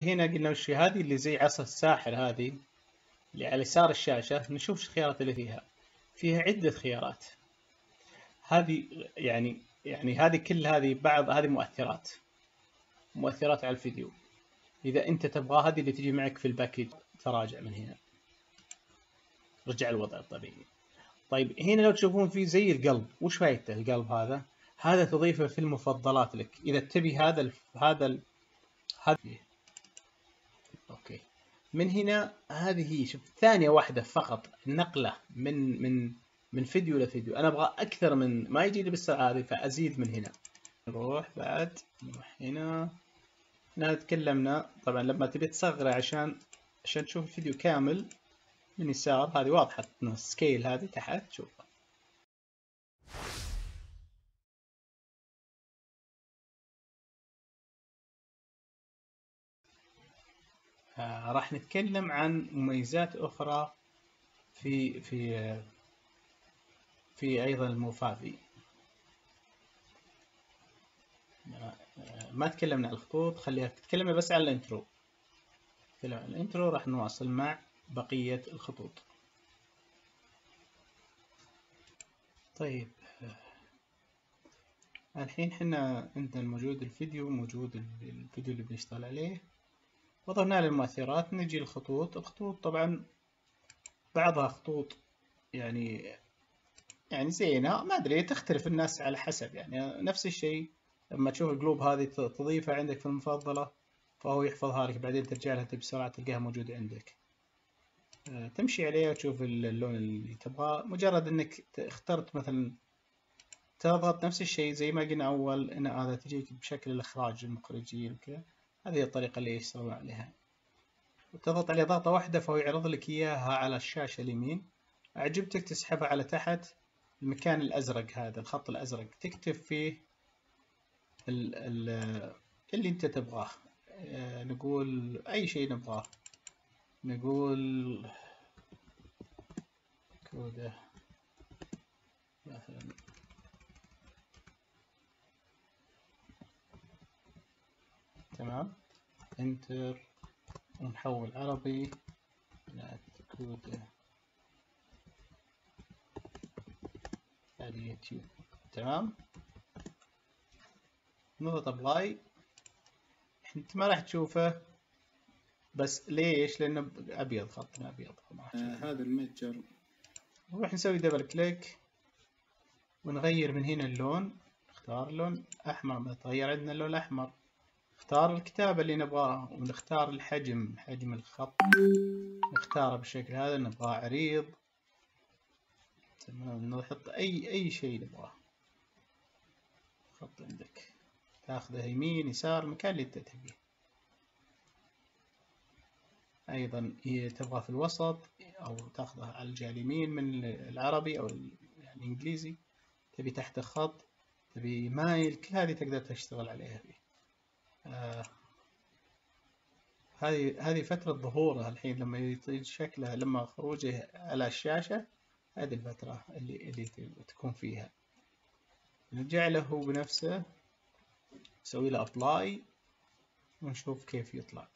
هنا قلنا وش هذه اللي زي عصا الساحر، هذه اللي على يسار الشاشة. نشوف الخيارات اللي فيها عدة خيارات. هذه يعني هذه كل هذه بعض هذه مؤثرات على الفيديو. إذا أنت تبغى هذه اللي تجي معك في الباكج تراجع من هنا، رجع الوضع الطبيعي. طيب هنا لو تشوفون في زي القلب، وش فايدته القلب هذا؟ هذا تضيفه في المفضلات لك إذا تبي هذا أوكي. من هنا هذه هي، شوف ثانية واحدة فقط النقلة من فيديو لفيديو. أنا أبغى أكثر من ما يجي لي بالسرعة هذه، فأزيد من هنا. نروح هنا تكلمنا طبعا لما تبي تصغره عشان تشوف الفيديو كامل. من يسار هذه واضحة سكيل، هذه تحت شوفها. راح نتكلم عن مميزات أخرى في أيضا الموفافي. ما تكلمنا عن الخطوط، خليها تكلمنا بس عن الانترو. تكلم عن الانترو، راح نواصل مع بقية الخطوط. طيب الحين حنا عندنا موجود الفيديو اللي بنشتغل عليه، وضفنا له المؤثرات. نجي الخطوط طبعا بعضها خطوط يعني زينة، ما أدري تختلف الناس على حسب. يعني نفس الشيء لما تشوف القلوب هذه تضيفها عندك في المفضلة، فهو يحفظها لك، بعدين ترجع لها بسرعة تلقاها موجودة عندك. تمشي عليها وتشوف اللون اللي تبغاه. مجرد انك اخترت مثلا تضغط نفس الشيء زي ما قلنا اول، ان هذا تجيك بشكل الاخراج المخرجي وكذا. هذه الطريقة اللي يشتغلون عليها. وتضغط عليه ضغطة واحدة فهو يعرض لك اياها على الشاشة اليمين. عجبتك تسحبها على تحت المكان الازرق، هذا الخط الازرق تكتب فيه اللي انت تبغاه. نقول اي شيء نبغاه، نقول كودة مثلا. تمام، انتر، ونحول عربي إلى كودة على اليوتيوب. تمام، نضغط ابلاي. انت ما راح تشوفه، بس ليش؟ لانه ابيض، خطنا ابيض. هذا المتجر. نروح نسوي دبل كليك ونغير من هنا اللون. نختار لون احمر، نتغير عندنا اللون الاحمر. نختار الكتابة اللي نبغاه، ونختار الحجم، حجم الخط نختاره بالشكل هذا، نبغاه عريض. تمام، نحط اي شيء نبغاه. خط عندك تاخذه يمين يسار مكان اللي انت تبيه. ايضا تبغى في الوسط او تاخذه على الجهة اليمين من العربي او يعني الانجليزي. تبي تحت خط، تبي مايل، كل هذه تقدر تشتغل عليها فيه. هذه فترة ظهورها الحين لما يطير شكلها، لما خروجه على الشاشة. هذه الفترة اللي تكون فيها. نرجع له بنفسه، نسوي له ابلاي ونشوف كيف يطلع.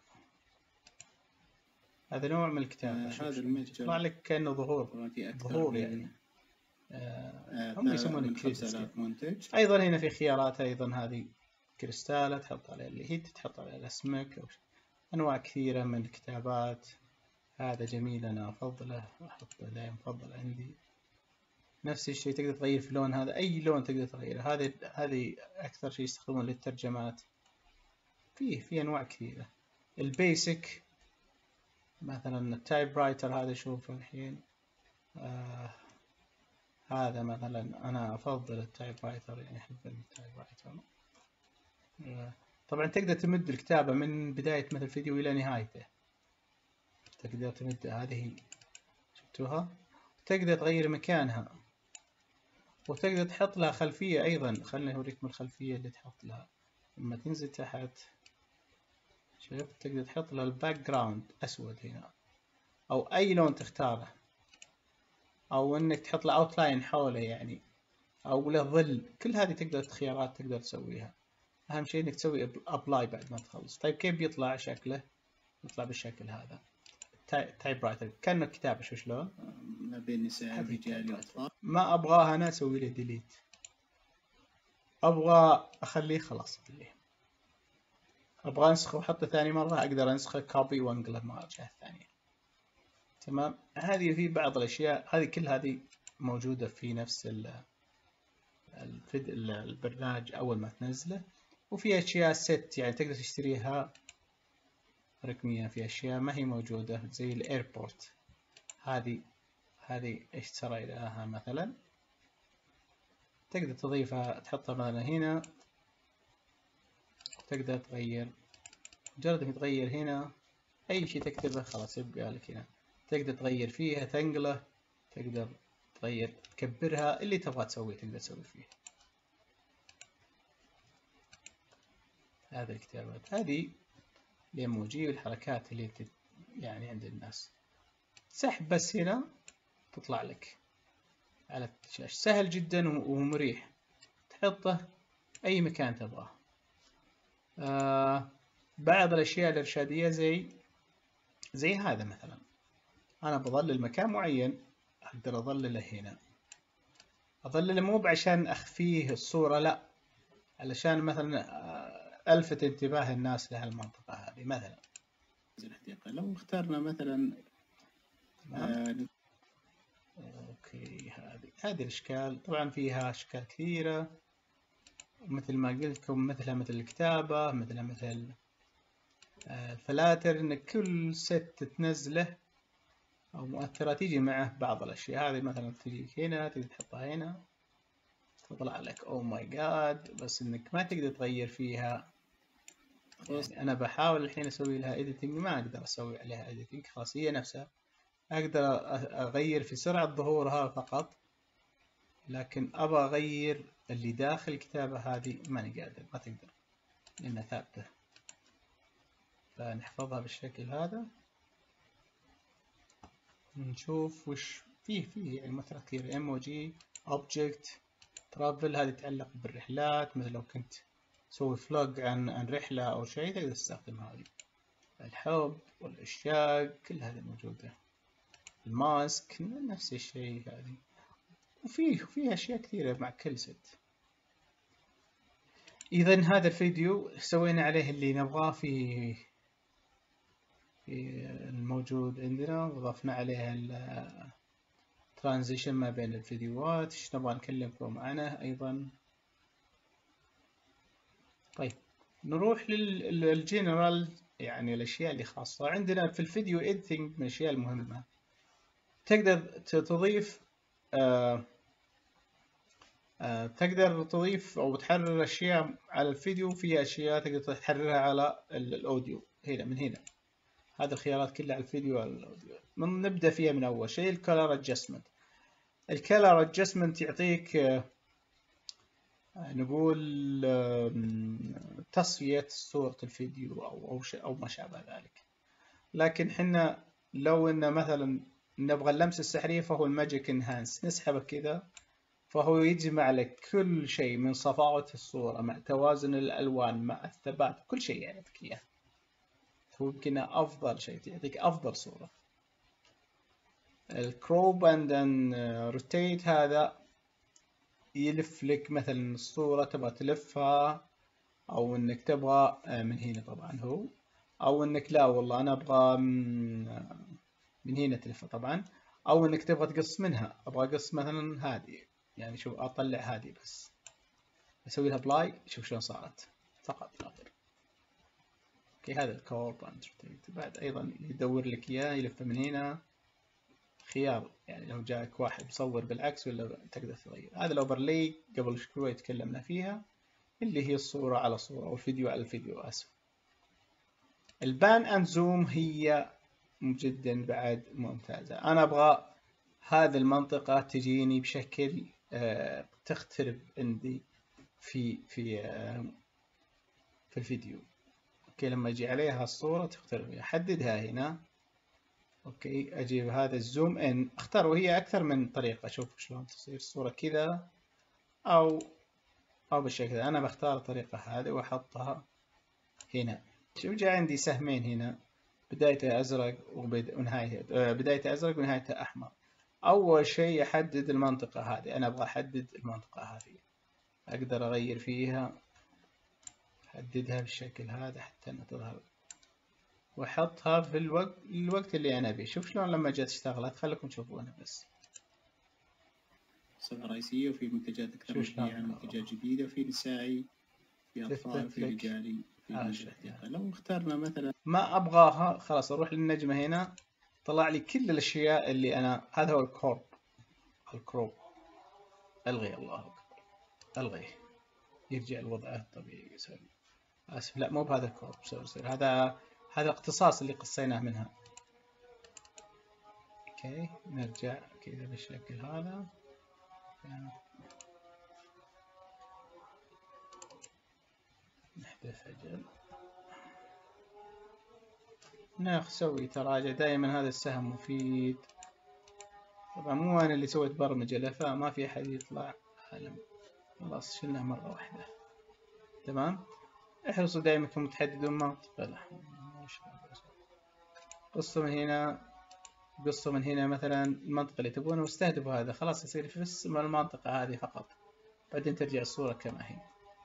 هذا نوع من الكتابة. هذا المتجر يطلع لك كأنه ظهور يعني. هم يسمونه منتج. أيضا هنا في خيارات، أيضا هذه كريستالة تحط عليها اللي هي تحط عليها اسمك، أو أنواع كثيرة من الكتابات. هذا جميل، أنا أفضله، أحطه دائما مفضل عندي. نفس الشيء تقدر تغير في لون، هذا أي لون تقدر تغيره. هذه أكثر شيء يستخدمون للترجمات. في أنواع كثيرة. البيسك مثلا التايب رايتر، هذا شوف الحين. هذا مثلا أنا أفضل التايب رايتر، يعني أحب التايب رايتر. طبعا تقدر تمد الكتابة من بداية مثل الفيديو إلى نهايته. تقدر تمد، هذه شفتوها. تقدر تغير مكانها، وتقدر تحط لها خلفية أيضا. خلنا أوريكم الخلفية اللي تحط لها. لما تنزل تحت شوف، تقدر تحط لها الباك جراوند أسود هنا، أو أي لون تختاره، أو إنك تحط له أوتلاين حوله يعني، أو له ظل. كل هذه تقدر خيارات تقدر تسويها. اهم شيء انك تسوي ابلاي بعد ما تخلص. طيب كيف بيطلع شكله؟ يطلع بالشكل هذا، تايب رايتر كأنه كتابة. شو شلون؟ ما بين نساء ورجال واطفال. ما ابغاه انا اسوي له ديليت، ابغى اخليه خلاص اخليه. ابغى انسخه واحطه ثاني مرة اقدر انسخه كوبي وانقله مع الجهة الثانية. تمام. هذه في بعض الاشياء، هذه كل هذه موجودة في نفس البرنامج اول ما تنزله. وفي اشياء ست يعني تقدر تشتريها رقميا، في اشياء ما هي موجودة زي الايربورت. هذه اشتريناها مثلا، تقدر تضيفها تحطها مثلا هنا، تقدر تغير. مجرد انك تغير هنا اي شيء تكتبه خلاص يبقى لك هنا. تقدر تغير فيها، تنقله، تقدر تغير تكبرها، اللي تبغى تسويه تقدر تسوي فيه. هذه الكتابات، هذه الايموجي والحركات اللي يعني عند الناس. سحب بس هنا تطلع لك على الشاشة، سهل جدا ومريح، تحطه أي مكان تبغاه. بعض الأشياء الإرشادية زي هذا مثلا، أنا بظلل مكان معين أقدر أظلله هنا. أظلله مو عشان أخفيه الصورة، لا، علشان مثلا ألفت انتباه الناس لهالمنطقة هذه مثلا. لو اخترنا مثلا اوكي، هذه الاشكال طبعا فيها اشكال كثيرة، مثل ما قلت لكم، مثل الكتابة، مثل الفلاتر، انك كل ست تنزله او مؤثرات يجي معه بعض الاشياء. هذه مثلا تجيك هنا، تقدر تحطها هنا تطلع لك او ماي جاد، بس انك ما تقدر تغير فيها. يعني انا بحاول الحين اسوي لها اديتنج، ما اقدر اسوي عليها اديتنج، خلاص هي نفسها. اقدر اغير في سرعة ظهورها فقط، لكن ابى اغير اللي داخل الكتابة هذه ماني قادر، ما تقدر لانها ثابتة. فنحفظها بالشكل هذا. نشوف وش فيه يعني مثلا كثير ايموجي، اوبجكت، ترافل، هذه تتعلق بالرحلات، مثل لو كنت تسوي فلوج عن رحلة او شيء تقدر تستخدم هذه. الحب والاشتياق كل هذه موجودة. الماسك نفس الشيء هذه، وفيه اشياء كثيرة مع كل ست. اذا هذا الفيديو سوينا عليه اللي نبغاه في الموجود عندنا، وضفنا عليه الترانزيشن ما بين الفيديوهات. ايش نبغى نكلمكم عنه ايضا. طيب نروح للجنرال، يعني الاشياء اللي خاصة عندنا في الفيديو اديتنج. من الاشياء المهمة تقدر تضيف تقدر تضيف او تحرر اشياء على الفيديو، في اشياء تقدر تحررها على الاوديو. هنا من هنا هذه الخيارات كلها على الفيديو وعلى الاوديو. نبدا فيها من اول شيء، الكلر ادجستمنت. الكلر ادجستمنت يعطيك نقول تصفية صورة الفيديو او ما شابه ذلك. لكن حنا لو ان مثلا نبغى اللمسة السحرية، فهو الماجيك انهانس، نسحبه كذا فهو يجمع لك كل شيء من صفاوة الصورة مع توازن الألوان مع الثبات، كل شيء يعطيك إياه. هو يمكن أفضل شيء، يعطيك أفضل صورة. الكروب اند روتيت هذا يلف لك مثلا الصورة تبغى تلفها، أو إنك تبغى من هنا طبعا هو، أو إنك لا والله أنا أبغى من هنا تلفها طبعا، أو إنك تبغى تقص منها. أبغى أقص مثلا هذه، يعني شوف أطلع هذه بس اسوي لها ابلاي، شوف شلون صارت فقط لا غير. اوكي هذا الكورب اند روتيت. بعد ايضا يدور لك اياه، يلف من هنا خيار، يعني لو جاك واحد مصور بالعكس ولا تقدر تغير. هذا الاوفرلي قبل شوي تكلمنا فيها، اللي هي الصورة على صورة او الفيديو على الفيديو. اسف. البان اند زوم هي جدا بعد ممتازة. انا ابغى هذه المنطقة تجيني بشكل تخترب عندي في الفيديو. اوكي لما اجي عليها الصورة تخترب، احددها هنا. اوكي اجيب هذا الزوم ان، اختار، وهي اكثر من طريقة. شوف شلون تصير الصورة كذا، او أو بالشكل أنا بختار الطريقة هذه وأحطها هنا. شوف جاء عندي سهمين هنا، بدايته أزرق ونهايته بدايته أزرق ونهايته أحمر. أول شيء أحدد المنطقة هذه، أنا أبغى أحدد المنطقة هذه، أقدر أغير فيها، أحددها بالشكل هذا حتى أنها تظهر، وأحطها في الوقت اللي أنا أبيه. شوف شلون لما جت اشتغلت، خليكم تشوفونها بس. صفحة رئيسية وفي منتجات أكثر مبيعاً، منتجات جديدة، في نسائي، في أطفال، في رجالي، في منزل احتياجي. لو اخترنا مثلا ما أبغاها خلاص أروح للنجمة هنا، طلع لي كل الأشياء اللي أنا، هذا هو الكروب. ألغي، الله أكبر، ألغيه، يرجع لوضعه الطبيعي. آسف، لا مو بهذا الكروب، هذا اقتصاص اللي قصيناه منها. اوكي نرجع كذا بالشكل هذا. نحذف أجل، نسوي تراجع. دائما هذا السهم مفيد. طبعا مو أنا اللي سويت برمجة له، فما في أحد يطلع عالم. خلاص شلناه مرة واحدة. تمام. احرصوا دائما انكم تحددون منطقة. قصوا من هنا، قصوا من هنا مثلا المنطقة اللي تبونه واستهدفوا هذا، خلاص يصير في اسم المنطقة هذه فقط، بعدين ترجع الصورة كما هي.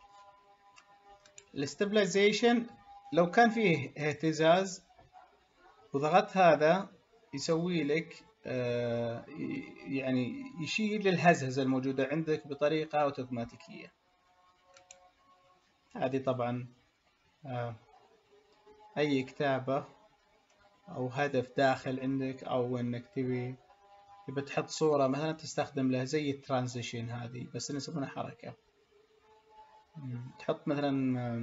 الاستابلايزيشن لو كان فيه اهتزاز وضغطت هذا يسوي لك يعني يشيل الهزهزة الموجودة عندك بطريقة أوتوماتيكية. هذه طبعا أي كتابة أو هدف داخل عندك، أو إنك تبي تحط صورة مثلا تستخدم له زي الترانزيشن هذه، بس نسمونها حركة. تحط مثلا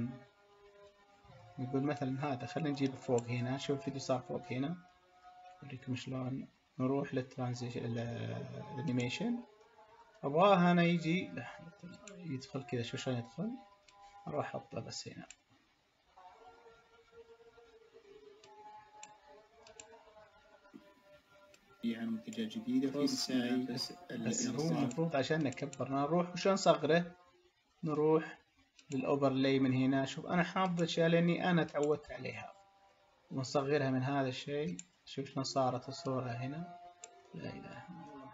نقول مثلا هذا، خلينا نجيب فوق هنا. شوف الفيديو صار فوق هنا، أوريكم شلون. نروح للترانزيشن الانيميشن، أبغاها أنا يجي يدخل كذا. شوف شلون يدخل، أروح أحطه بس هنا. يعني منتجات جديدة في نسائي، بس هو المفروض عشان نكبر نروح وشلون نصغره، نروح للأوفرلاي من هنا. شوف أنا حافظ أشياء لأني أنا تعودت عليها، ونصغرها من هذا الشيء. شوف شلون صارت الصورة هنا، لا إله إلا الله.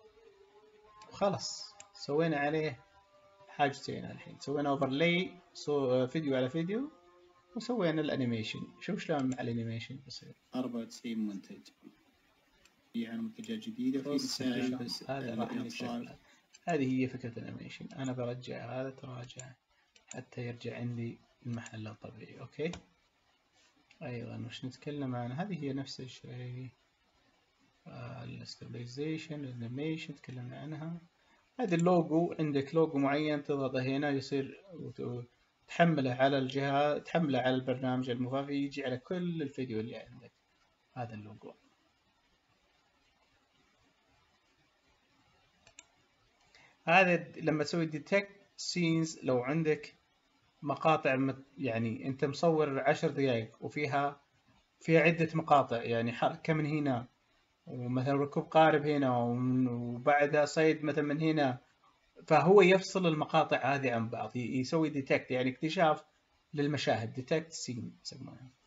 وخلاص سوينا عليه حاجتين الحين، سوينا اوفرلاي فيديو على فيديو، وسوينا الانيميشن. شوف شلون مع الانيميشن يصير. 94 منتج، يعني منتجات جديدة في نسائي، بس هذا راح يتشكل. هذه هي فكرة الانيميشن. أنا برجع هذا تراجع حتى يرجع عندي المحل الطبيعي. أوكي. أيضا وش نتكلم عن، هذه هي نفس الشيء، الاستابلايزيشن، الانيميشن تكلمنا عنها. هذا اللوجو، عندك لوجو معين تضغطه هنا يصير تحمله على الجهاز، تحمله على البرنامج المضاف، يجي على كل الفيديو اللي عندك. هذا اللوجو. هذا لما تسوي ديتكت سينز، لو عندك مقاطع يعني انت مصور 10 دقائق وفيها عدة مقاطع، يعني حركة من هنا، ومثلا ركوب قارب هنا، وبعدها صيد مثلا من هنا، فهو يفصل المقاطع هذه عن بعض، يسوي ديتكت، يعني اكتشاف للمشاهد، ديتكت سين يسمونها.